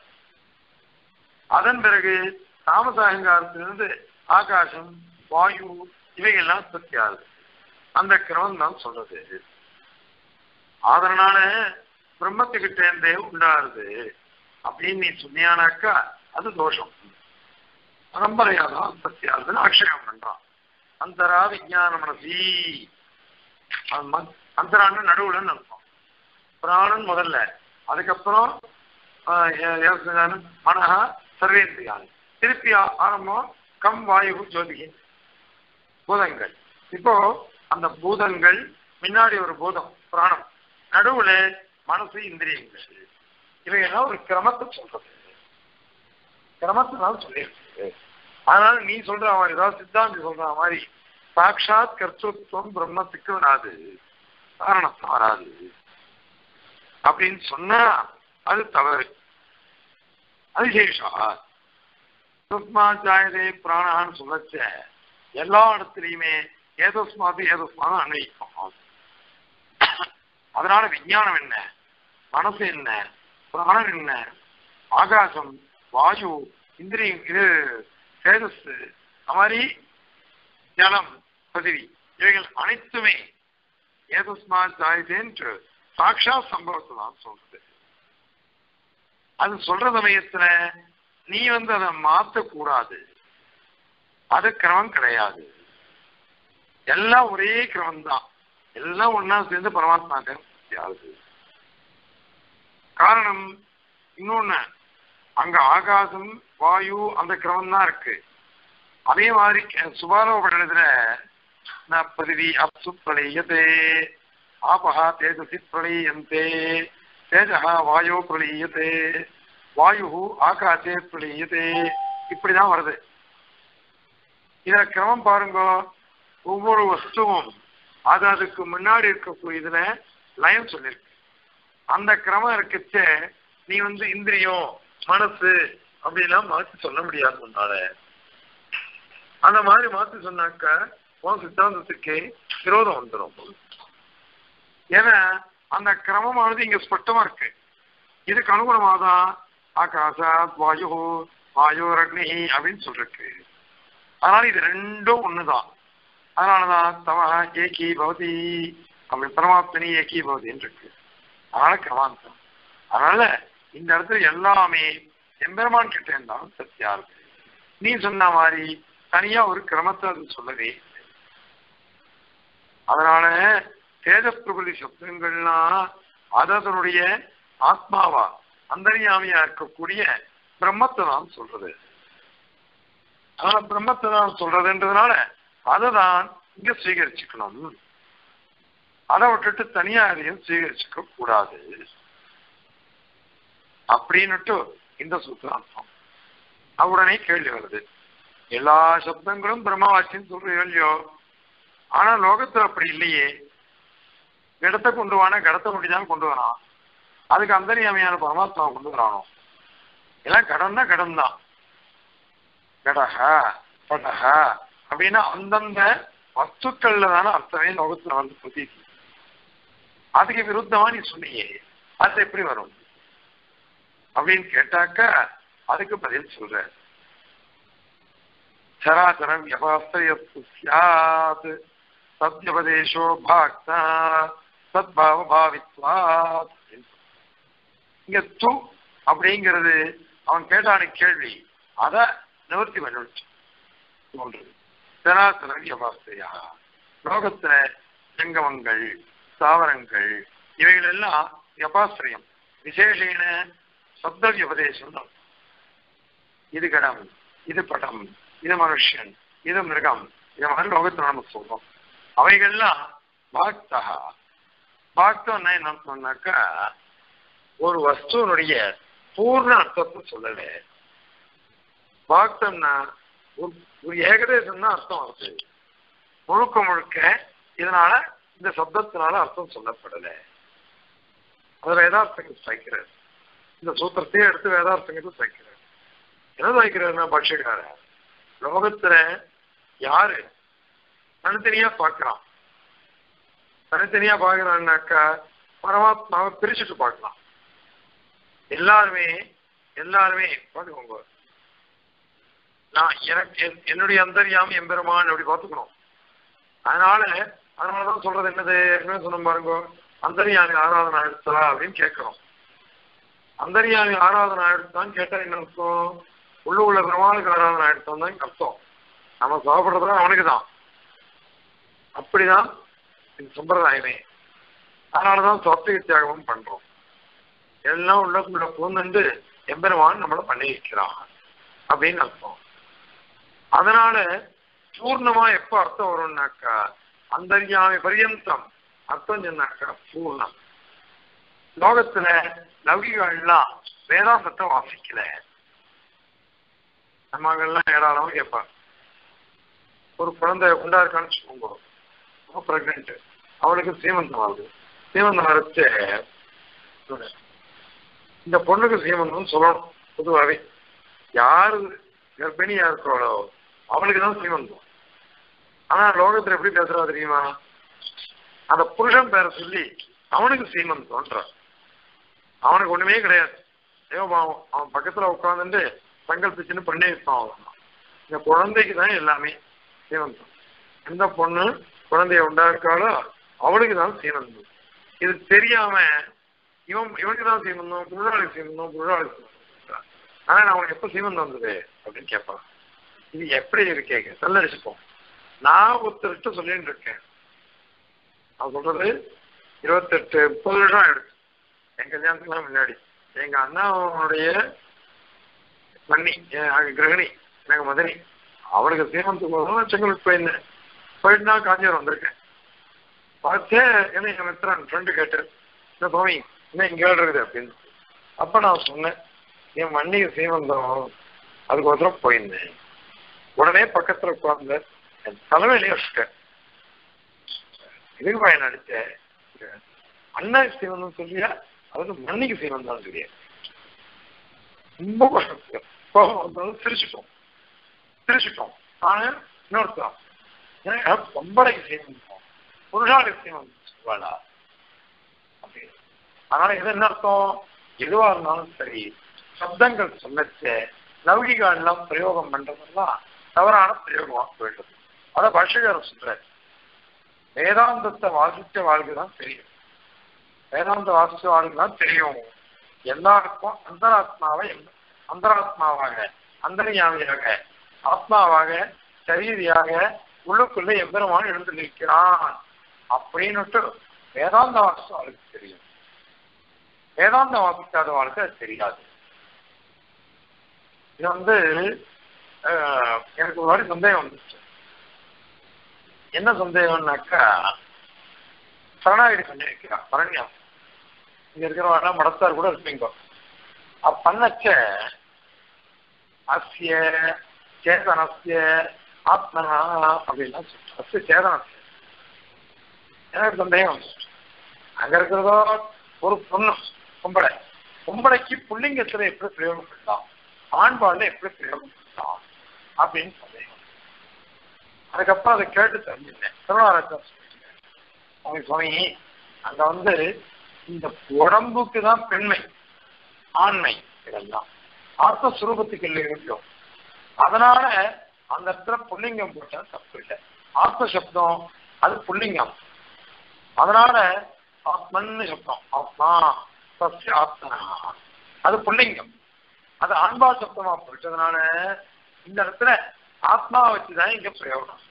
அதன் பிறகு தாமச அகங்காரத்திலிருந்து ஆகாசம், வாயு இவைகள்லாம் திருப்தி ஆகுது. அந்த கிரமம் தான் சொல்றது. அதனால பிரம்மத்துக்கிட்ட இருந்தே உண்டாருது அப்படின்னு நீ சொன்னியானாக்கா அது தோஷம். பரம்பரையாதான் சத்தியாகுதுன்னு ஆட்சேபம் பண்றான். அந்தரா விஞ்ஞான மனசி, அந்தரான்னு நடுவுல நடக்கும். பிராணன் முதல்ல, அதுக்கப்புறம் மனஹா சர்வேந்திரியான், திருப்பி ஆரம்பம் கம் வாயு ஜோதிகை பூதங்கள். இப்போ அந்த பூதங்கள் முன்னாடி ஒரு பூதம் பிராணம், நடுவுல மனசு, இந்திரியங்கள், இவையெல்லாம் ஒரு கிரமத்தை சொல்றது. கிரமத்தினால சொல்லியிருக்கு. அதனால நீ சொல்ற மாதிரி, ஏதாவது சித்தாந்தி சொல்ற மாதிரி சாட்சாத் கர்த்தத்துவம் பிரம்மத்துக்கு வராது, காரணத்தை வராது அப்படின்னு சொன்னா அது தவறு. அது சேஷா சுஷ்மா ஜாயதே பிராணான்னு சொல்லச்ச எல்லா இடத்துலையுமே ஏதோஸ்மாது அன்வயிக்கும். அதனால விஞ்ஞானம் என்ன, மனசு என்ன, பிராணன் என்ன, ஆகாசம், வாயு, இந்திரியம், இது தேஜஸ், அது மாதிரி ஜலம், பிருத்திவி இவைகள் அனைத்துமே ஏதஸ்மா ஜாயதேன்று சாட்சா சம்பவத்தை தான் சொல்றது. அது சொல்ற சமயத்துல நீ அதை மாற்றக்கூடாது. அது கிரமம் கிடையாது. எல்லாம் ஒரே கிரமம் தான். எல்லாம் ஒன்னா சேர்ந்து பரமாத்மாக்க ஆகுது. காரணம் இன்னொன்னு, அங்க ஆகாசம், வாயு அந்த கிரமம் தான் இருக்கு. அதே மாதிரி சுபாலோபடத்துல பிருத்திவி அப்சு பிரளீயத்தே, ஆபஹா தேஜசி பிரளீயந்தே, தேஜஹா வாயோ பிரளீயத்தே, வாயு ஆகாசே பிரளீயத்தே, இப்படிதான் வருது. இத கிரமம் பாருங்க. ஒவ்வொரு வஸ்துவும் அதுக்கு முன்னாடி இருக்கக்கூடியதுல லயம் சொல்லிருக்கு. அந்த கிரமம் இருக்குச்ச நீ இந்திரியம், மனசு அப்படிலாம் மாற்றி சொல்ல முடியாது. உன்னால அந்த மாதிரி மாற்றி சொன்னாக்க உன் சித்தாந்தத்துக்கு விரோதம் வந்துடும். ஏன்னா அந்த கிரமமானது இங்க ஸ்பஷ்டமா இருக்கு. இதுக்கு அனுகுணமாதான் ஆகாசாத் வாயு, வாயு அக்னி அப்படின்னு சொல்லிருக்கு. அதனால இது ரெண்டும் ஒண்ணுதான். அதனாலதான் தம ஏகி பவதி அப்படி பரமாத்மனி ஏகி பவதின்னு இருக்கு. அதனால கிரமாந்தம். அதனால இந்த இடத்துல எல்லாமே எம்பெருமான் கிட்ட இருந்தாலும் சத்தியா இருக்கு. நீ சொன்ன மாதிரி தனியா ஒரு கிரமத்தை அது சொல்லவே இல்லை. அதனால தேஜப்பிரபுதி சப்தங்கள்லாம் அதனுடைய ஆத்மாவா அந்தர்யாமியா இருக்கக்கூடிய பிரம்மத்தை தான் சொல்றது. அதனால பிரம்மத்தை தான் சொல்றதுன்றதுனால அதை தான் இங்க சுவீகரிச்சுக்கணும். அதை விட்டுட்டு தனியா அதையும் சுவீகரிச்சுக்க கூடாது அப்படின்னுட்டு இந்த சூத்திரார்த்தம். உடனே கேள்வி வருது, எல்லா சப்தங்களும் பிரம்மவாச்சின்னு சொல்றீங்க இல்லையோ, ஆனா லோகத்துல அப்படி இல்லையே. கடத்தை கொண்டு வானா கடத்தை முடிதான் கொண்டு வரான், அதுக்கு அந்தர்யாமியான பரமாத்மாவை கொண்டு வரானோ? எல்லாம் கடன்னா கடன் தான். கடக படக அப்படின்னா அந்தந்த வஸ்துக்கள்ல தானே அர்த்தமே லோகத்துல வந்து புத்தி. அதுக்கு விருத்தமா நீ சொன்னியே, அது எப்படி வரும் அப்படின்னு கேட்டாக்க அதுக்கு பதில் சொல்ற. சராசரம் யபாஸ்திரயஸ்து ஸ்யாத் சத்யபதேசோ பாக்தா சத்பாவ பாவித்வாத். இங்க து அப்படிங்கிறது அவன் கேட்டான கேள்வி, அதை நிவர்த்தி பண்ணிடுச்சு. சராசரம் யபாஸ்திரியா, லோகத்துல ஜங்கமங்கள் தாவரங்கள் இவைகள் எல்லாம் யபாஸ்திரியம் விசேஷன சப்த வியபதேசம். இது கடம், இது படம், இது மனுஷன், இது மிருகம், இது மாதிரி லோகத்துல நம்ம சொல்றோம். அவைகள்லாம் பாக்தா. பாக்தம்னா என்ன சொன்னாக்கா ஒரு வஸ்துவனுடைய பூர்ண அர்த்தத்தை சொல்லல. பாக்தம்னா ஒரு ஏகதேசம் தான் அர்த்தம் வருது. முழுக்க முழுக்க இதனால இந்த சப்தத்தினால அர்த்தம் சொல்லப்படல. அது வேதார்த்தங்கள் சாய்க்கிறார். இந்த சூத்திரத்தையே எடுத்து வேதார்த்தங்கள் சாய்க்கிறார். என்ன சாய்க்கிறாருன்னா பாஷ்யக்கார, லோகத்துல யாரு தனித்தனியா பார்க்கிறான், தனித்தனியா பார்க்கிறான்னாக்கா பரமாத்மாவை பிரிச்சுட்டு பார்க்கலாம். எல்லாருமே பார்த்துக்கோங்க, நான் எனக்கு என்னுடைய அந்தர்யாமி எம்பெருமான் அப்படி பார்த்துக்கணும். அதனாலதான் சொல்றது என்னது, என்ன சொன்ன பாருங்க, அந்தர்யாமி ஆராதனை எடுத்தா அப்படின்னு கேட்கிறோம். அந்தர்யாமி ஆராதனை எடுத்தான்னு கேட்டா என்ன அர்த்தம்? உள்ள பெருமாளுக்கு ஆராதனை எடுத்தோம் தான் அர்த்தம். நம்ம சாப்பிடுறதுலாம் அவனுக்கு தான். அப்படிதான் இந்த சம்பிரதாயமே. அதனாலதான் சொத்திக தியாகமும் பண்றோம். எல்லாம் உள்ளக்குள்ள பூந்து எம்பெருமான் நம்மளை பண்ணி வைக்கிறான் அப்படின்னு அர்த்தம். அதனால பூர்ணமா எப்ப அர்த்தம் வரும்னாக்கா அந்தர்யாமி பரியந்தம் அர்த்தம் சொன்னாக்கா பூர்ணம். லோகத்துல லௌகிகள்லாம் வேதாந்தத்தை வாசிக்கல. நம்மகெல்லாம் ஏராளமா கேட்பாங்க. ஒரு குழந்தை உண்டா இருக்கான்னு வச்சுக்கோங்க, பிரெக்னென்ட், அவளுக்கு சீமந்தம் ஆகுது. சீமந்தம் வரைச்சு இந்த பொண்ணுக்கு சீமந்தம் சொல்லணும். பொதுவாகவே யாரு கர்ப்பிணியா இருக்கிறாளோ அவளுக்கு தான் சீமந்தம். ஆனா லோகத்துல எப்படி பேசுறா தெரியுமா? அந்த புருஷன் பேரை சொல்லி அவனுக்கு சீமந்தம்ன்ற. அவனுக்கு ஒண்ணுமே கிடையாது. தேவபாவம் அவன் பக்கத்துல உட்காந்துட்டு சங்கல்பிச்சுன்னு பண்ணி வைப்பான். இந்த குழந்தைக்கு தான் எல்லாமே சீமந்தம். எந்த பொண்ணு குழந்தைய உண்டாக்காலோ அவளுக்கு தான் சீமந்தம். இது தெரியாம இவனுக்கு தான் சீமந்தம், புருஷாளுக்கு சீமந்தம், புருஷாளுக்கு சீமந்தம். ஆனா நான் அவனுக்கு எப்ப சீமந்தம் வந்தது அப்படின்னு கேட்பான். இது எப்படி இருக்கேங்க செல்லடிச்சுப்போம். நான் ஒருத்தர்கிட்ட சொல்லிட்டு இருக்கேன். அவன் சொல்றது 28-30 வருஷம் ஆயிடுச்சு என் கல்யாணத்துக்குலாம் முன்னாடி. எங்க அண்ணாவுடைய மன்னி கிரகணி எனக்கு மதனி, அவளுக்கு சீமந்தத்துக்கு போகணும் செங்கலுக்கு போயிருந்தேன். போயிட்டு நான் காஞ்சிபுரம் வந்திருக்கேன். பார்த்தேன் என்ன எங்க மித்திரன் ஃப்ரெண்டு கேட்டேன், இந்த சுவாமி என்ன இங்கே இருக்குது அப்படின்னு. அப்ப நான் சொன்னேன், என் மண்ணிக்கு சீமந்தம் அதுக்கு ஒருத்தரம் போயிருந்தேன். உடனே பக்கத்துல உட்கார்ந்த என் தலைமையிலேயே வச்சுட்டேன். இதுக்கு பையன் அடிச்சேன், அண்ணா சீமந்தம் சொல்லியா அதாவது மண்ணிக்கு சீமந்தம் சொல்லியா. ரொம்ப கஷ்டம். சிரிச்சுட்டோம். ஆனா இன்னொருத்தம் பொம்பளைக்கு சீமந்தம், புருஷாளுக்கு சீமந்தம் சொல்வாளா அப்படின்னு. அதனால இது என்ன அர்த்தம்? எதுவா இருந்தாலும் சரி சப்தங்கள் சொல்லச்ச லௌகிகா எல்லாம் பிரயோகம் பண்றதெல்லாம் தவறான பிரயோகமாக போயிடுது. அத பாஷ்யக்காரர் சொல்ற, வேதாந்தத்தை வாசிச்ச வாழ்க்கைதான் தெரியும். வேதாந்த வாசிச்ச வாழ்க்கைதான் தெரியும். எல்லாருக்கும் அந்தராத்மாவாக அந்தர்யாமியாக ஆத்மாவாக சரீரியாக உள்ளுக்குள்ள எம்பெருமான் எழுந்து நிற்கிறான் அப்படின்னுட்டு வேதாந்த வாசம் அவளுக்கு தெரியும். வேதாந்த வாசிக்காதவாளுக்கு அது தெரியாது. இது எனக்கு ஒரு மாதிரி சந்தேகம் வந்துச்சு. என்ன சந்தேகம்னாக்கா, சரணாகிரி பண்ணி வைக்கிறான் பரண்யம். இங்க இருக்கிறவங்க மடத்தார் கூட இருப்பீங்க. பண்ணச்ச அஸ்ய சேதனஸ்ய ஆத்மனா அப்படின்லாம் அஸ்ய சேதனஸ்ய எனக்கு சந்தேகம் வந்துச்சு. அங்க இருக்கிறதோ ஒரு பொண்ணு பொம்பளைக்கு புள்ளிங்கத்துல எப்படி பிரயோகப்படலாம், ஆண்பாடுல எப்படி பிரயோகப்படலாம் அப்படின்னு சந்தேகம். அதுக்கப்புறம் அதை கேட்டு தெரிஞ்சுட்டேன். திருநாராயணன் அவங்க சுவாமி அங்க இந்த உடம்புக்கு தான் பெண்மை ஆண்மை இதெல்லாம் ஆத்மஸ்வரூபத்துக்கு இல்லை இருக்கும். அதனால அந்த இடத்துல புல்லிங்கம் போட்டா தப்பு இல்லை. ஆத்ம சப்தம் அது புல்லிங்கம். அதனால ஆத்மன்னு சப்தம் ஆத்மா சஸ்ய ஆத்மனா அது புல்லிங்கம். அது ஆண்பா சப்தமா போயிட்டதுனால இந்த இடத்துல ஆத்மாவை வச்சுதான் இங்க பிரயோகம்,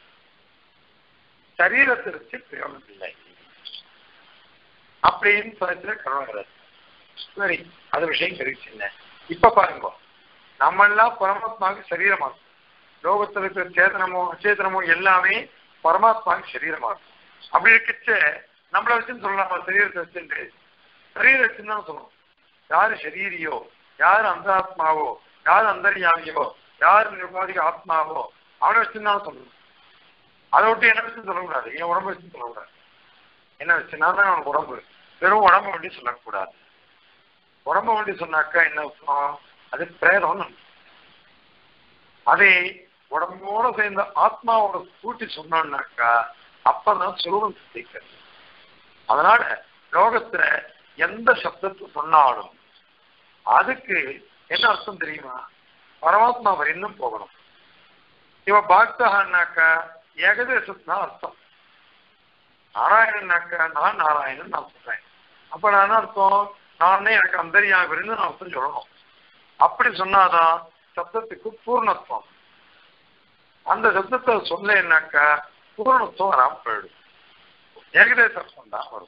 சரீரத்தை வச்சு பிரயோகம் இல்லை அப்படின்னு சொல்ல கருணாகிறது. சரி, அது விஷயம் தெரிவிச்சுங்க. இப்ப பாருங்க, நம்ம எல்லாம் பரமாத்மாவுக்கு சரீரமா இருக்கும். லோகத்துல இருக்கிற சேதனமோ அச்சேதனமோ எல்லாமே பரமாத்மாவுக்கு சரீரமா இருக்கும். அப்படி இருக்கச்ச நம்மளை வச்சுன்னு சொல்லலாமா? சரீரத்தை வச்சுட்டு சரீரம் வச்சுன்னு தான் சொல்லணும். யாரு சரீரியோ, யாரு அந்தராத்மாவோ, யாரு அந்தர்யாமியோ, யாரு நிர்வாதிக ஆத்மாவோ அவனை வச்சுன்னு சொல்லணும். அதை விட்டு என்ன வச்சுன்னு சொல்லக்கூடாது, என் உடம்பு வச்சுன்னு சொல்லக்கூடாது. என்ன வச்சுன்னா தான் அவனுக்கு உடம்பு, வெறும் உடம்பு வண்டி சொல்லக்கூடாது. உடம்பு வண்டி சொன்னாக்கா என்ன அர்த்தம்? அது பிரேதம். அதே உடம்போட சேர்ந்த ஆத்மாவோட கூட்டி சொன்னாக்கா அப்பதான் சுரூபம் சித்திக்கிறது. அதனால லோகத்துல எந்த சப்தத்தை சொன்னாலும் அதுக்கு என்ன அர்த்தம் தெரியுமா? பரமாத்மா வரையும் போகணும். இவ பாக்தகான்னாக்கா ஏகதேசத்துனா அர்த்தம். நாராயணன்னாக்கா நான் நாராயணன் நான் சொல்றேன். அப்ப நான் என்ன அர்த்தம்? நானே எனக்கு அந்தரியாக இருந்து நான் அர்த்தம் சொல்லணும். அப்படி சொன்னாதான் சப்தத்துக்கு பூர்ணத்துவம். அந்த சப்தத்தை சொல்லனாக்கா பூர்ணத்துவம் வராம போயிடும், ஏகதேசம் தான் வரும்.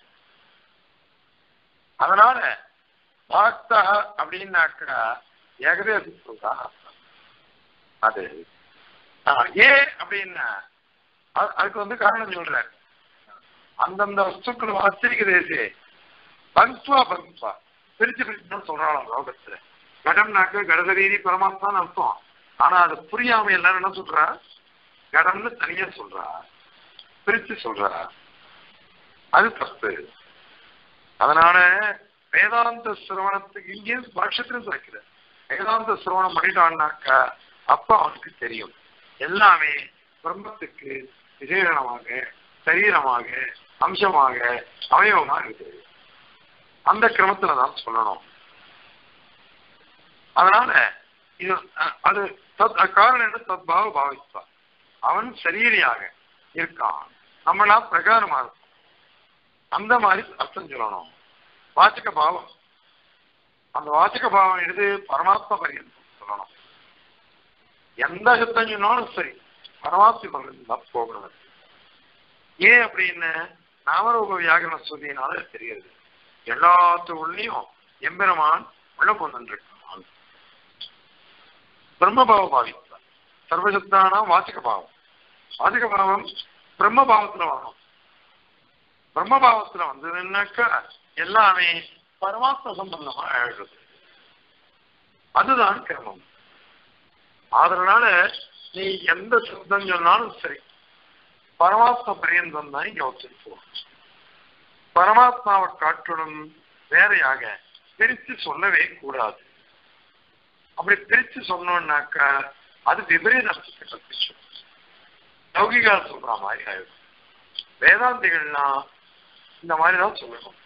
அதனால பாக்தா அப்படின்னாக்கா ஏகதேசத்துக்கு தான் அர்த்தம். அது ஏன் அப்படின்னா அதுக்கு காரணம் சொல்றாரு. அந்தந்த வஸ்துக்கள் ஆச்சரிக்க தேசே பங்க்வா பிரிச்சு பிரிச்சுன்னு சொல்றாங்க லோகத்துல. கடம்னாக்க கடகரீதி பரமாத்மான்னு அர்த்தம். ஆனா அது புரியாம எல்லாரும் என்ன சொல்றா, கடம்னு தனியா சொல்றா, பிரிச்சு சொல்றா. அது தப்பு. அதனால வேதாந்த சிரவணத்துக்கு இங்கே வருஷத்துன்னு சொல்லிக்கிற வேதாந்த சிரவணம் பண்ணிட்டான்னாக்கா அப்ப அவனுக்கு தெரியும் எல்லாமே பிரம்மத்துக்கு விசேஷமாக சரீரமாக அம்சமாக அவயவமாக இருக்குது. அந்த கிரமத்துலதான் சொல்லணும். அதனால இது அது காரணம் என்ன? தத்பாவ பாவிப்பார். அவன் சரீரியாக இருக்கான், நம்மளா பிரகாரமா இருக்கும். அந்த மாதிரி அர்த்தம் சொல்லணும். வாச்சக பாவம், அந்த வாச்சக பாவம் எடுத்து பரமாத்மா பரியந்தம் சொல்லணும். எந்த சத்தம் சொன்னாலும் சரி பரமாத்மா பரியந்தம் போகணும். ஏன் அப்படின்னு நாமரூப வியாகரண சொல்லினால தெரியுது. எல்லாத்துக்குள்ளயும் எம்பெருமான் உள்ள கொண்டிருக்கான். பிரம்மபாவ பாவித்தான் சர்வசத்தான வாச்சக பாவம். வாச்சக பாவம் பிரம்மபாவத்துல வரும். பிரம்மபாவத்துல வந்ததுன்னாக்கா எல்லாமே பரமாத்ம சம்பந்தமா ஆயிடுறது. அதுதான் கிரமம். அதனால நீ எந்த சப்தம் சொன்னாலும் சரி பரமாத்மா பரியந்தம் தான் இங்க வச்சிருப்போம். பரமாத்மாவை காட்டிலும் வேறையாக பிரித்து சொல்லவே கூடாது. அப்படி பிரித்து சொன்னோம்னாக்கா அது விபரீத அர்த்தத்தை பிரிச்சு லௌகிகா சொல்ற மாதிரி ஆயிடும். வேதாந்திகள்லாம் இந்த மாதிரிதான் சொல்லணும்.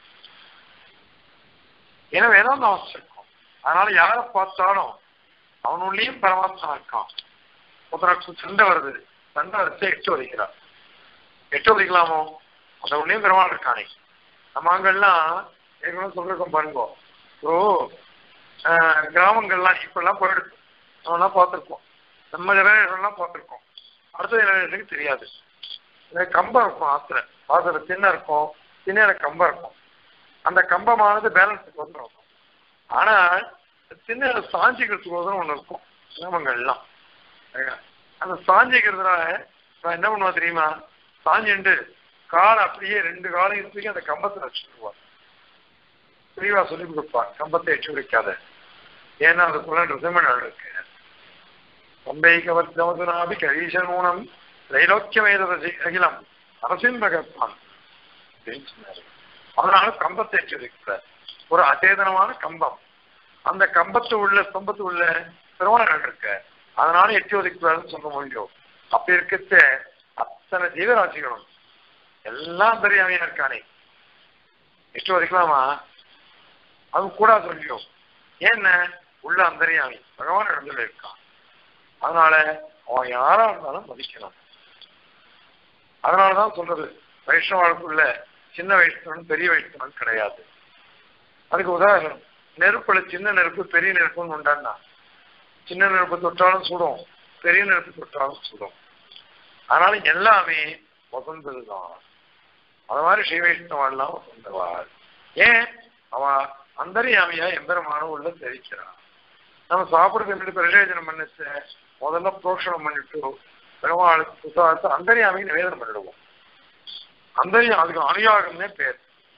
ஏன்னா வேதாந்தம் அவசியம். அதனால யாரை பார்த்தாலும் அவனுள்ளேயும் பரமாத்மா இருக்கான். ஒருத்தருக்கு சண்டை வருது, சண்டை வரிசை 8 வரைக்கிறார். 8 வரைக்கலாமோ? அந்த உள்ளேயும் பெருமாள் இருக்கானே. நம்ம அங்கெல்லாம் ஏற்கனவே சொல்லிருக்கோம் பாருங்க. இப்போ கிராமங்கள்லாம் இப்பெல்லாம் போயிடுது, நம்மலாம் பார்த்துருக்கோம், நம்ம ஜெனரேஷன்லாம் பார்த்துருக்கோம், அடுத்த ஜெனரேஷனுக்கு தெரியாது. கம்பம் இருக்கும், ஆத்துல வாசல திண்ணை இருக்கும், திண்ணையில கம்பம் இருக்கும். அந்த கம்பமானது பேலன்ஸுக்கு வந்துடும். ஆனால் திண்ணையில சாஞ்சிக்கிறதுக்கு ஒன்று இருக்கும் கிராமங்கள்லாம். அந்த சாஞ்சிக்கிறதுனால நான் என்ன பண்ணுவா தெரியுமா, சாஞ்சிண்டு காலை அப்படியே 2 காலையும் தூக்கி அந்த கம்பத்தை வச்சுருவான். தெளிவா சொல்லி கொடுப்பான், கம்பத்தை எச்சு வைக்காத, ஏன்னா அதுக்குள்ள ரிசமெண்ட் இருக்கு. கம்பை கவர்த்தமதுனாபி கரீசனூனம் தைலோக்கியமேதரசி அகிலம் அரசின் பகத்தான் அப்படின்னு சொன்னாரு. அதனால கம்பத்தை எச்சு வைக்கிற ஒரு அச்சேதனமான கம்பம், அந்த கம்பத்து உள்ள ஸ்தம்பத்து உள்ள பெருமாள் இருக்க, அதனால எட்டி ஒதுக்குறாருன்னு சொல்ல முடியும். அப்படி இருக்க அத்தனை ஜீவராசிகளும் எல்லாம் அந்தரியாமையா இருக்கானே, எட்டி ஒதுக்கலாமா? அது கூட சொல்லியும். ஏன்னா உள்ள அந்தரியாமி பகவான் இடத்துல இருக்கான், அதனால அவன் யாரா இருந்தாலும் மதிக்கலாம். அதனாலதான் சொல்றது, வைஷ்ணவாளுக்குள்ள சின்ன வைஷ்ணவன் பெரிய வைஷ்ணவன் கிடையாது. அதுக்கு உதாரணம், நெருப்புல சின்ன நெருப்பு பெரிய நெருப்புன்னு உண்டான்னா, சின்ன நெருப்பு தொட்டாலும் சுடும், பெரிய நெருப்பு தொட்டாலும் சுடும். அதனால எல்லாமே வசந்ததுதான். அது மாதிரி ஸ்ரீ வைஷ்ணவாள்லாம் வசந்தவாள். ஏன்? அவ அந்தரியாமையா எம்பெருமான உள்ள தெரிவிக்கிறான். நம்ம சாப்பிடுறது பிரயோஜனம் பண்ணிச்சு, முதல்ல புரோஷனம் பண்ணிட்டு பெருமாளுக்கு புத்தகத்தை அந்தரியாமையை நிவேதனம் பண்ணிடுவோம். அதுக்கு அனுயாகம்னே பேர்.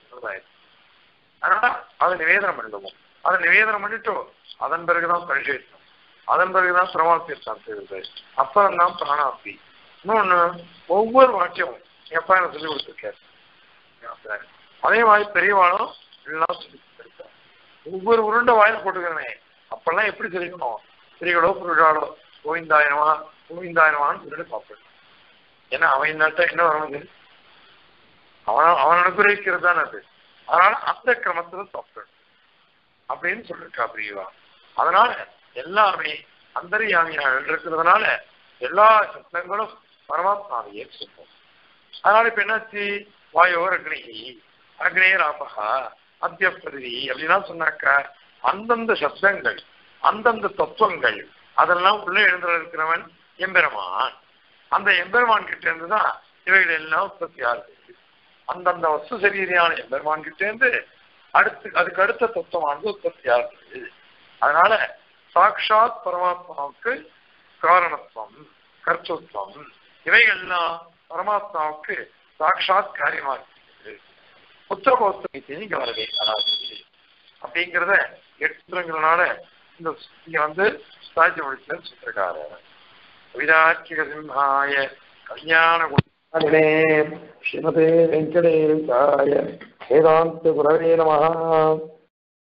அதனால அதை நிவேதனம் பண்ணிடுவோம். அதை நிவேதனம் பண்ணிட்டோ அதன் பிறகுதான் பரிசேஷம், அதன் பிறகுதான் பெருமாள் தீர்த்தம் செய்வது, அப்புறம் தான் பிராணாப்தி. இன்னொன்னு, ஒவ்வொரு வாக்கியமும் எப்ப எனக்கு சொல்லி கொடுத்துருக்காரு. அதே மாதிரி பெரியவாளும் எல்லாம் சொல்லி கொடுத்துருக்காரு. ஒவ்வொரு உருண்டை வாயில போட்டுக்கிறேன். அப்பெல்லாம் எப்படி தெரிவிக்கணும், ஸ்திரீகளோ புருஷாலோ கோவிந்தாயனமா கோவிந்தாயனமான்னு சொல்லிட்டு பார்ப்பேன். ஏன்னா அவன் நாட்ட என்ன வரணுது, அவன் அனுகிரகிக்கிறது தானே அது. அதனால அந்த கிரமத்துல சாப்பிடணும் அப்படின்னு சொல்லிருக்கா பிரியவா. அதனால எல்லாமே அந்தரியாமியா இருக்கிறதுனால எல்லா சத்தங்களும் பரமாத்மாவையே சொல்லும். அதனால இப்ப என்னாச்சு, வாயோர் அக்னி அக்னேர் ஆபகா அத்தியப்பிரதி அப்படின்னா சொன்னாக்கா, அந்தந்த சப்தங்கள் அந்தந்த தத்துவங்கள் அதெல்லாம் உள்ள எழுந்துள்ள இருக்கிறவன் எம்பெருமான். அந்த எம்பெருமான் கிட்ட இருந்துதான் இவைகள் எல்லாம் உற்பத்தி ஆகுது. அந்தந்த வஸ்து சரீரியான எம்பெருமான் கிட்ட இருந்து அதுக்கு அடுத்த தத்துவமானது உற்பத்தி ஆகுது. அதனால சாட்சாத் பரமாத்மாவுக்கு காரணத்துவம் கர்த்தத்துவம் இவைகள்லாம் பரமாத்மாவுக்கு சாட்சாத் காரியமா இருக்குது. புத்திரபோத்தனை நீங்க வரவே வராது அப்படிங்கிறத எடுத்துறதுனால இங்க சாட்சி முடிச்சு சொல்லிருக்காரு. விராட்சிக சிம்ஹாய கல்யாண குணே ஸ்ரீமதே வெங்கடேசாய வேதாந்த குரவே நமஹ.